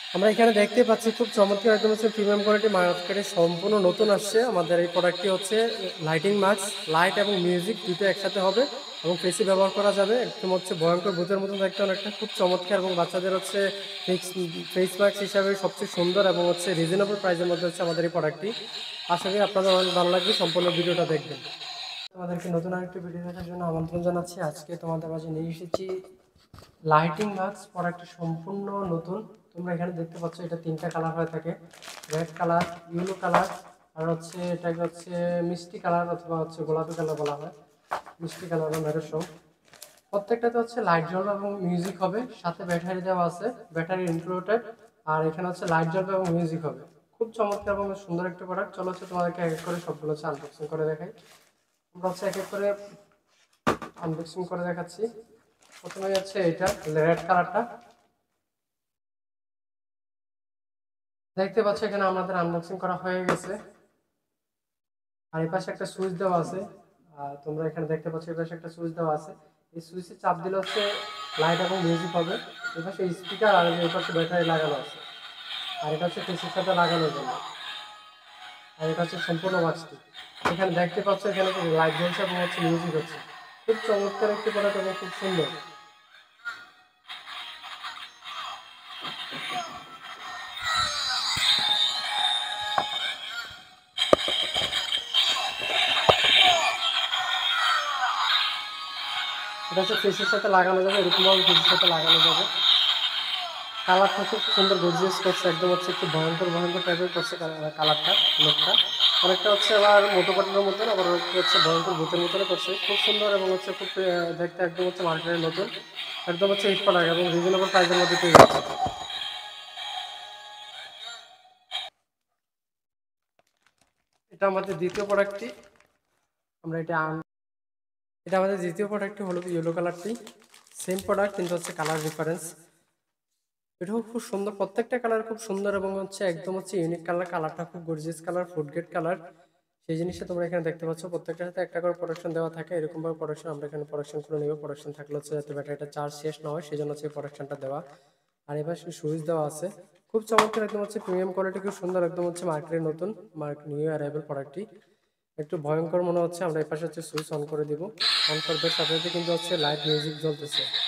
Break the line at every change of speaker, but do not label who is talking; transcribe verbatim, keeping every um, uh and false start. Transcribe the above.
আমরা এখানে দেখতে পাচ্ছি খুব চমৎকার একদম হচ্ছে প্রিমিয়াম কোয়ালিটি মার্কেটে সম্পূর্ণ নতুন আসছে। আমাদের এই প্রোডাক্টটি হচ্ছে লাইটিং মাস্ক, লাইট এবং মিউজিক দুটো একসাথে হবে এবং ফেসে ব্যবহার করা যাবে। একদম হচ্ছে ভয়ঙ্কর ভূতের মতন দেখতে অনেকটা, খুব চমৎকার এবং বাচ্চাদের হচ্ছে ফেস ফেস মাস্ক হিসাবে সবচেয়ে সুন্দর এবং হচ্ছে রিজনেবল প্রাইসের মধ্যে হচ্ছে আমাদের এই প্রোডাক্টটি। আশা করি আপনাদের অনেক ভালো লাগবে, সম্পূর্ণ ভিডিওটা দেখবেন। তোমাদেরকে নতুন আরেকটি ভিডিও দেখার জন্য আমন্ত্রণ জানাচ্ছি। আজকে তোমাদের মাঝে নিয়ে এসেছি লাইটিং মাস্ক, প্রোডাক্টটি সম্পূর্ণ নতুন। তোমরা এখানে দেখতে পাচ্ছ এটা তিনটা কালার হয়ে থাকে, রেড কালার, ইয়েলো কালার আর হচ্ছে এটাকে হচ্ছে মিষ্টি কালার অথবা হচ্ছে গোলাপি কালার বলা হয়, মিষ্টি কালার বা মেরুন রং। প্রত্যেকটাতে হচ্ছে লাইট জ্বলবে এবং মিউজিক হবে, সাথে ব্যাটারি দেওয়া আছে, ব্যাটারি ইনক্লুডেড। আর এখানে হচ্ছে লাইট জ্বলবে এবং মিউজিক হবে। খুব চমৎকার এবং সুন্দর একটা প্রোডাক্ট। চলো হচ্ছে তোমাদেরকে এক এক করে সবগুলো হচ্ছে আনবক্সিং করে দেখাই। আমরা হচ্ছে এক এক করে আনবক্সিং করে দেখাচ্ছি। প্রথমে হচ্ছে এটা রেড কালারটা দেখতে পাচ্ছ, এখানে আমাদের আনবক্সিং করা হয়ে গেছে। আর এই পাশে একটা সুইচ দেওয়া আছে, তোমরা এখানে দেখতে পাচ্ছ এই পাশে একটা সুইচ দেওয়া আছে। এই সুইচে চাপ দিলে হচ্ছে লাইট এবং মিউজিক হবে। এই পাশে স্পিকার আর এই পাশে ব্যাটারি লাগানো আছে। আর এটা হচ্ছে পিসির সাথে লাগানোর জন্য। আর এটা হচ্ছে সম্পূর্ণ বাক্সটি। এখানে দেখতে পাচ্ছ এখানে লাইট জ্বলছে এবং হচ্ছে মিউজিক হচ্ছে। খুব চমৎকার একটি প্রোডাক্ট এবং খুব সুন্দর। এটা হচ্ছে ফেসের সাথে লাগানো যাবে, এরকমভাবে ফেসের সাথে লাগানো যাবে। কালারটা খুব সুন্দর গর্জিয়াস করছে, একদম হচ্ছে একটু ভয়ঙ্কর ভয়ঙ্কর টাইপের করছে কালারটা, লোকটা অনেকটা হচ্ছে আবার মোটো পাটনের মতন, আবার হচ্ছে ভয়ঙ্কর ভূতের মতন করছে। খুব সুন্দর এবং হচ্ছে খুব দেখতে একদম হচ্ছে মার্কেটের নতুন, একদম হচ্ছে হিট প্রোডাক্ট এবং রিজনেবল প্রাইসের মধ্যে পেয়ে যাচ্ছে। এটা আমাদের দ্বিতীয় প্রোডাক্টটি। আমরা এটা এটা আমাদের দ্বিতীয় প্রোডাক্টটি হলো ইয়েলো কালারটি। সেম প্রোডাক্ট কিন্তু হচ্ছে কালার ডিফারেন্স। এটাও খুব সুন্দর, প্রত্যেকটা কালার খুব সুন্দর এবং হচ্ছে একদম হচ্ছে ইউনিক কালার। কালারটা খুব gorgeous colour, food grade colour. সেই জিনিসটা তোমরা এখানে দেখতে পাচ্ছ। প্রত্যেকটার সাথে একটা করে প্রোডাকশন দেওয়া থাকে, এরকম ভাবে প্রোডাকশন আমরা এখানে প্রোডাকশন করে নেব। প্রোডাকশন থাকলে হচ্ছে যাতে ব্যাটারিটা চার্জ শেষ না হয়, সেই জন্য হচ্ছে প্রোডাকশনটা দেওয়া। আর এবার সুইচ দেওয়া আছে, খুব চমৎকার, একদম হচ্ছে প্রিমিয়াম কোয়ালিটি, খুব সুন্দর, একদম হচ্ছে মার্কেটের নতুন, মার্কেট নিউ অ্যারাইভেল প্রোডাক্টটি। একটু ভয়ঙ্কর মনে হচ্ছে। আমরা এই পাশে হচ্ছে সুইচ অন করে দিব। অন করতে সাথে সাথে কিন্তু হচ্ছে লাইট মিউজিক জ্বলতেছে।